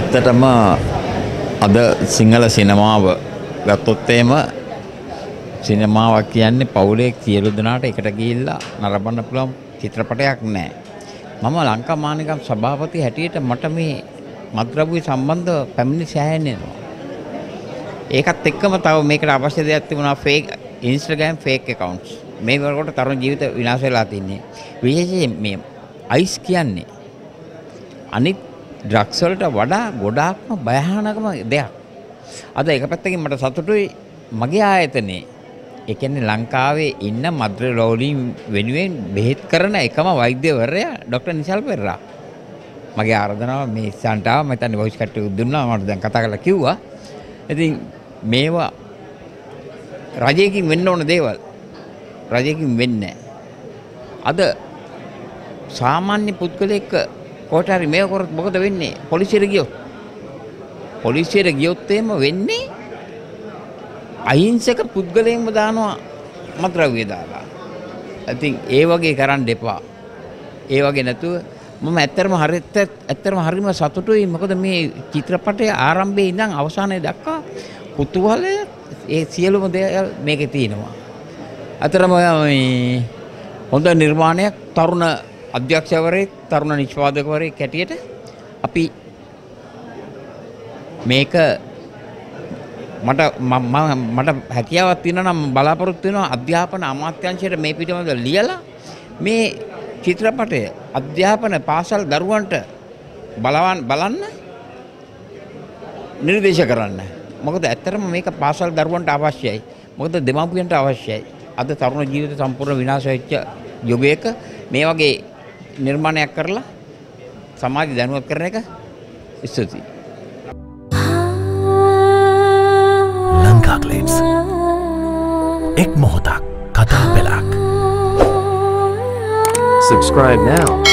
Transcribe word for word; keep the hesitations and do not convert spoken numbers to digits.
ඇත්තටම අද සිංහල සිනමාව ගත්තොත් එහෙම සිනමාවක් කියන්නේ පවුලේ සියලු දෙනාට එකට ගිහිල්ලා නරඹන්න පුළුවන් චිත්‍රපටයක් නෑ. මම ලංකා මානිකම් සභාපති හැටියට මට මේ මත්ද්‍රව්‍ය සම්බන්ධ පැමිණි සෑහෙන්න එනවා. ඒකත් එක්කම තව මේකට අවශ්‍ය දෙයක් තිබුණා ෆේක් Instagram ෆේක් accounts. මේ වලට තරුණ ජීවිත විනාශ වෙලා තින්නේ. විශේෂයෙන් මේ අයිස් කියන්නේ අනිත් ඩ්‍රග්ස් වලට වඩා ගොඩාක්ම භයානකම දෙයක්. අද එක පැත්තකින් මට සතුටුයි මගේ ආයතනයේ ඒ කියන්නේ ලංකාවේ ඉන්න මද්ද්‍රව්‍ය රෝගීන් වෙනුවෙන් බෙහෙත් කරන එකම වෛද්‍යවරයා ડોક્ટર නිශාල් පෙරේරා. මගේ ආරාධනාව මේ ඉස්සන්ට ආව මම හිතන්නේ වොයිස් කට්ටිය දුන්නා මට දැන් කතා කරලා කිව්වා. ඉතින් මේවා රජයකින් වෙන්න ඕන දේවල් රජයකින් වෙන්නේ අද සාමාන්‍ය පුද්ගලෙක් කොට හරි මේක කරොත් මොකද වෙන්නේ? පොලිසියට ගියොත් පොලිසියට ගියොත් එහෙම වෙන්නේ අහිංසක පුද්ගලයෙක්ම දානවා මත්ද්‍රව්‍ය දාලා. ඉතින් ඒ වගේ කරන්න එපා. ඒ වගේ නැතුව මම ඇත්තටම හරියට ඇත්තටම හරිම සතුටුයි. මොකද මේ චිත්‍රපටයේ ආරම්භයේ ඉඳන් අවසානයේ දක්වා කුතුහලය ඒ සියලුම දේවල් මේකේ තියෙනවා. අතරම මේ හොඳ නිර්මාණයක් තරුණ අධ්‍යක්ෂකවරයෙක් තරුණ නිෂ්පාදකවරයෙක් හැටියට අපි මේක මට මට හැකියාවක් තියෙනවා නම් බලාපොරොත්තු වෙනවා අධ්‍යාපන අමාත්‍යාංශයට මේ පිටමද ලියලා මේ චිත්‍රපටය අධ්‍යාපන පාසල් දරුවන්ට බලවන් බලන්න නිර්දේශ කරන්න. මොකද ඇත්තටම මේක පාසල් දරුවන්ට අවශ්‍යයි. මොකද දෙමාපියන්ට අවශ්‍යයි. අද තරුණ ජීවිත සම්පූර්ණ විනාශ වෙච්ච යුගයක මේ වගේ නිර්මාණයක් කරලා සමාජය දැනුවත් කරන එක ස්තුතියි. ලංකා ක්ලිප්ස් එක් මොහොතක් කතා පෙළක්. Subscribe now.